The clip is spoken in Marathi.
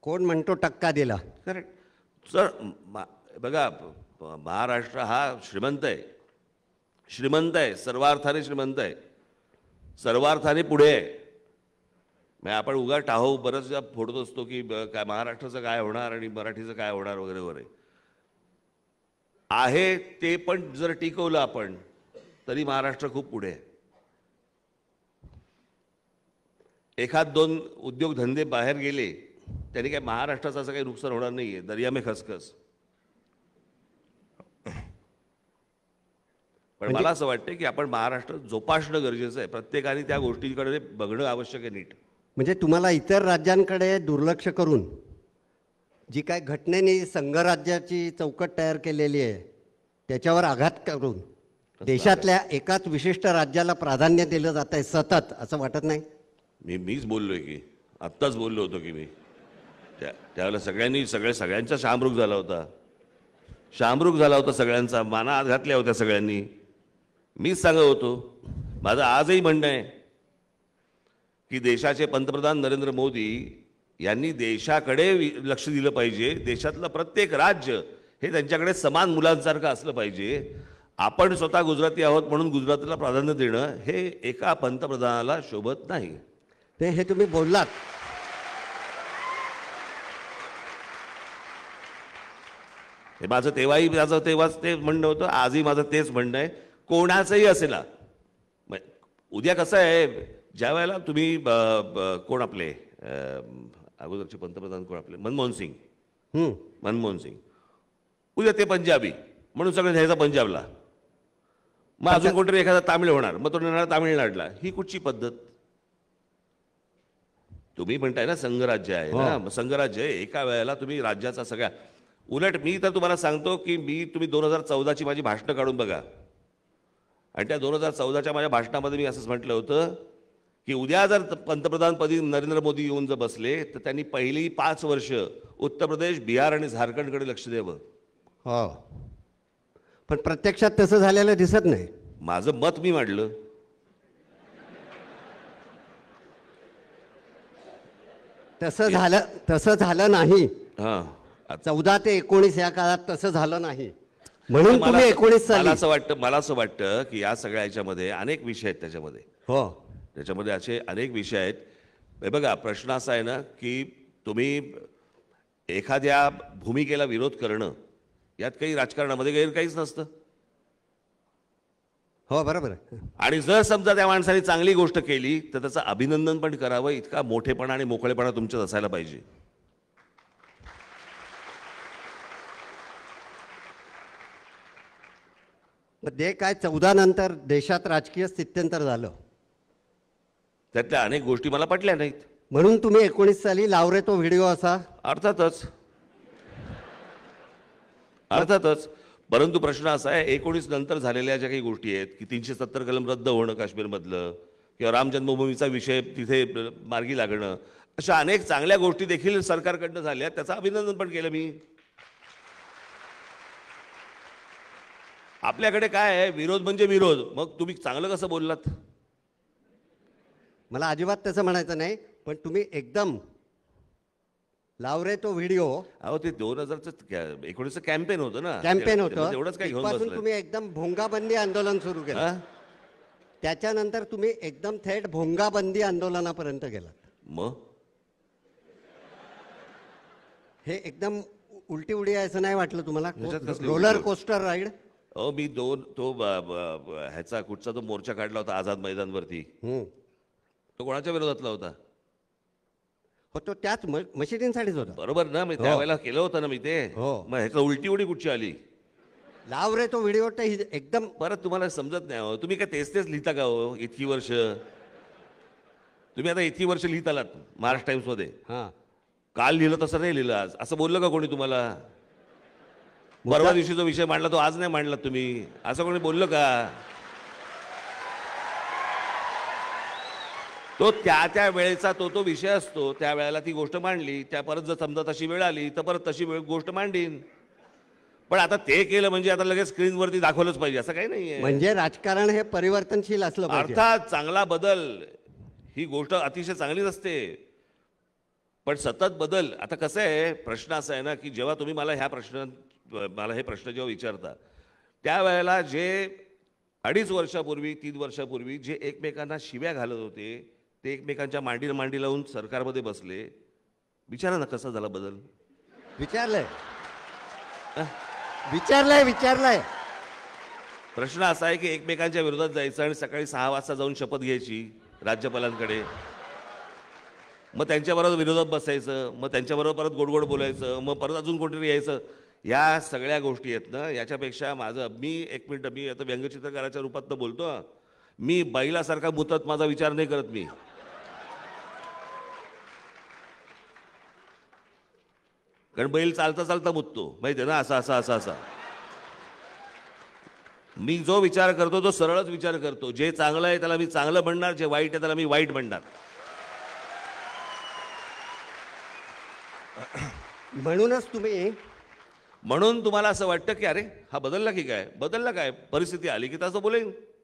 कोण म्हणतो टक्का दिला? Correct sir. बघा, महाराष्ट्र हा श्रीमंत आहे, श्रीमंत आहे, सर्वार्थाने श्रीमंत आहे, सर्वार्थाने पुढे आहे. म्हणजे आपण उगा टाहो बरंचदा फोडत असतो की काय महाराष्ट्राचं काय होणार आणि मराठीचं काय होणार वगैरे वगैरे. आहे ते पण जर टिकवलं आपण तरी महाराष्ट्र खूप पुढे आहे. एखाद दोन उद्योगधंदे बाहेर गेले त्यांनी काय महाराष्ट्राचं असं काही नुकसान होणार नाहीये. दर्या में खसखस. पण मला असं वाटतं की आपण महाराष्ट्र जोपासणं गरजेचं आहे. प्रत्येकाने त्या गोष्टीकडे बघणं आवश्यक आहे नीट. म्हणजे तुम्हाला इतर राज्यांकडे दुर्लक्ष करून जी काय घटनेने संघराज्याची चौकट तयार केलेली आहे त्याच्यावर आघात करून देशातल्या एकाच विशिष्ट राज्याला प्राधान्य दिलं जात आहे सतत, असं वाटत नाही? मीच बोललोय की आत्ताच बोललो होतो की मी त्यावेळेला सगळ्यांचा शामरुख झाला होता. शामरुख झाला होता सगळ्यांचा. माना आत घातल्या होत्या सगळ्यांनी. मीच सांगत होतो. माझं आजही म्हणणं आहे की देशाचे पंतप्रधान नरेंद्र मोदी यांनी देशाकडे लक्ष दिलं पाहिजे. देशातलं प्रत्येक राज्य हे त्यांच्याकडे समान मुलांसारखं असलं पाहिजे. आपण स्वतः गुजराती आहोत म्हणून गुजरातला प्राधान्य देणं हे एका पंतप्रधानाला शोभत नाही. ते हे तुम्ही बोललात. हे माझं तेव्हाच ते म्हणणं होतं, आजही माझं तेच म्हणणं आहे. कोणाचंही असेल. उद्या कसं आहे, ज्या वेळेला तुम्ही कोण आपले अगोदरचे पंतप्रधान कोण आपले मनमोहन सिंग उद्या ते पंजाबी म्हणून सगळं न्यायचं पंजाबला. मग अजून कोणतरी एखादा तामिळ होणार, मग तो नेणार तामिळनाडला. ही कुठची पद्धत? तुम्ही म्हणताय ना संघराज्य आहे ना, मग संघराज्य आहे. एका वेळेला तुम्ही राज्याचा सगळ्या उलट मी तर तुम्हाला सांगतो की तुम्ही 2014ची माझी भाषणं काढून बघा. आणि त्या 2014च्या माझ्या भाषणामध्ये मी असंच म्हटलं होतं की उद्या जर पंतप्रधानपदी नरेंद्र मोदी येऊन जर बसले तर त्यांनी पहिली 5 वर्ष उत्तर प्रदेश, बिहार आणि झारखंडकडे लक्ष द्यावं. हो, पण प्रत्यक्षात तसं झालेलं दिसत नाही. माझं मत मी मांडलं. तसं झालं नाही. हां, 14 ते 19 या काळात तसं झालं नाही म्हणून तुम्ही 19 साली. मला असं वाटतं की या सगळ्या ह्याच्यामध्ये अनेक विषय आहेत. त्याच्यामध्ये असे अनेक विषय आहेत. हे बघा, प्रश्न असा आहे ना की तुम्ही एखाद्या भूमिकेला विरोध करणं यात काही राजकारणामध्ये गैर काहीच नसतं. हो, बरोबर. आणि जर समजा त्या माणसाने चांगली गोष्ट केली तर त्याचं अभिनंदन पण करावं. इतका मोठेपणा आणि मोकळेपणा तुमच्यात असायला पाहिजे. जे काय 14 नंतर देशात राजकीय स्थित्यंतर झालं त्यातल्या अनेक गोष्टी मला पटल्या नाहीत. म्हणून तुम्ही 19 साली लावरे तो व्हिडिओ असा. अर्थातच. परंतु प्रश्न असा आहे, 19 नंतर झालेल्या ज्या काही गोष्टी आहेत की 370 कलम रद्द होणं काश्मीरमधलं किंवा राम जन्मभूमीचा विषय तिथे मार्गी लागणं, अशा अनेक चांगल्या गोष्टी देखील सरकारकडनं झाल्या. त्याचं अभिनंदन पण केलं मी. आपल्याकडे काय आहे, विरोध म्हणजे विरोध. मग तुम्ही चांगलं कसं बोललात? मला अजिबात तसं म्हणायचं नाही, पण तुम्ही एकदम लावरे तो व्हिडिओ. अहो, ते 2019 कॅम्पेन होतं ना. कॅम्पेन होतं. एवढंच काय घेऊन बसलं तुम्ही एकदम भोंगाबंदी आंदोलन सुरू केलं. त्याच्यानंतर तुम्ही एकदम थेट भोंगाबंदी आंदोलनापर्यंत गेलात. मग हे एकदम उलटी उडी आहे असं नाही वाटलं तुम्हाला? Roller coaster ride. अहो, मी ह्याचा कुठचा तो मोर्चा काढला होता आझाद मैदानवरती. तो कोणाच्या विरोधातला होता? तो त्याच मशिदींसाठीच होता. बरोबर ना. मी त्यावेळेला केलं होतं ना मी ते. मग ह्याचा उलटी उडी कुठची आली? लावरे तो व्हिडिओ एकदम. परत तुम्हाला समजत नाही हो. तुम्ही काय तेच लिहिता का हो इतकी वर्ष? तुम्ही आता इतकी वर्ष लिहित आलात महाराष्ट्र टाइम्स मध्ये. काल लिहिलं तसं नाही लिहिलं आज, असं बोललं का कोणी तुम्हाला? परवा दिवशी जो विषय मांडला तो आज नाही मांडला तुम्ही, असं कोणी बोललं का? तो त्या वेळेचा तो विषय असतो. त्या वेळेला ती गोष्ट मांडली, त्या परत जर समजा तशी वेळ आली तर परत तशी गोष्ट मांडीन. पण आता ते केलं म्हणजे आता लगेच स्क्रीनवरती दाखवलंच पाहिजे असं काही नाहीये. म्हणजे राजकारण हे परिवर्तनशील असलं पाहिजे. अर्थात चांगला बदल ही गोष्ट अतिशय चांगलीच असते. पण सतत बदल. आता कसं आहे, प्रश्न असा आहे ना, की जेव्हा तुम्ही मला हे प्रश्न जेव्हा विचारता, त्यावेळेला जे 2.5 वर्षापूर्वी 3 वर्षापूर्वी जे एकमेकांना शिव्या घालत होते, ते एकमेकांच्या मांडीला मांडी लावून सरकारमध्ये बसले. विचारा ना कसा झाला बदल. विचारलंय विचारलंय विचारलंय प्रश्न असा आहे की एकमेकांच्या विरोधात जायचं आणि सकाळी 6 वाजता जाऊन शपथ घ्यायची राज्यपालांकडे, मग त्यांच्याबरोबर विरोधात बसायचं, मग त्यांच्याबरोबर परत गोड गोड बोलायचं, मग परत अजून कोणतरी यायचं. या सगळ्या गोष्टी आहेत ना. याच्यापेक्षा एक मिनटं, मी आता व्यंगचित्रकाराच्या रूपात तर बोलतो हा. मी बैलासारखा मुतत माझा विचार नाही करत मी. कारण बैल चालता चालता मुततो, माहिती आहे ना, असा असा असा असा. मी जो विचार करतो तो सरळच विचार करतो. जे चांगलं आहे त्याला मी चांगलं म्हणणार, जे वाईट आहे त्याला मी वाईट म्हणणार. म्हणून तुम्हाला असं वाटतं की अरे हा बदलला की काय, बदलला काय, परिस्थिती आली की तसं बोलेन.